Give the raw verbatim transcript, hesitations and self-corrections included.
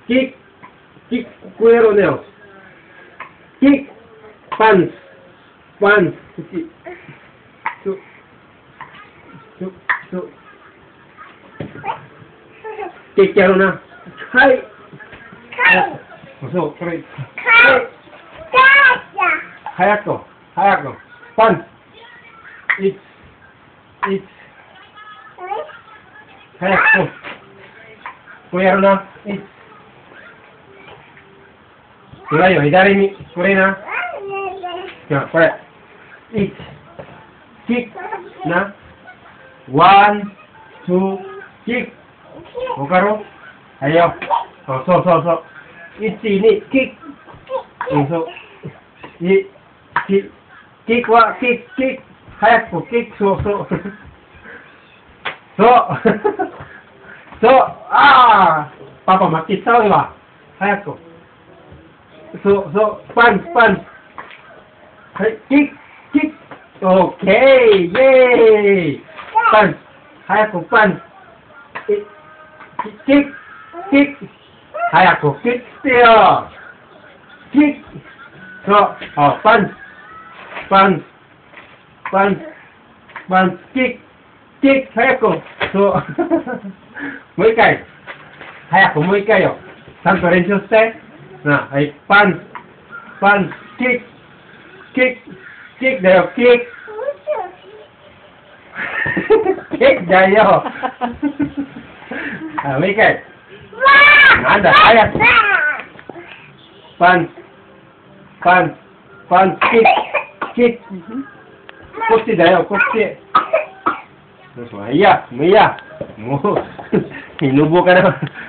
kick, kick, kuero neo. Kick, punch, punch, kick. So, so, so. Kick やろうな。はい。そう、これ。早く、早く。パンチ。一、一。早く。これやろうな。一。これよ、左に。これな。じゃあ、これ。一。キック。な。ワン、ツー、キック。わかる？はいよ。そうそうそう。一、二、キック。うん、そう。い、キ、キックは、キック、キック。早く、キック、そうそう。そう。そう。ああ。パパ、負けちゃうわ。早く。そう、そう。パンチ、パンチ。はい、キック、キック。オッケー。イェーイ。パンチ。早く、パンチ。キック、キック。早く、キックしてよ。キック。そう。あ、パンチ。パンチ。パンチ。パンチ。キック。キック。早く。そう。もう一回。早く、もう一回よ。ちゃんと練習して。な、はい。パンチ。パンチ。キック。キック。キックだよ。キック。キックだよ。あ、もう一回。なんだ、早く。パンチ。パンチ。パンチ。キック。キック。こっちだよ、こっち。もういいや、もういいや。もう、イヌボかな。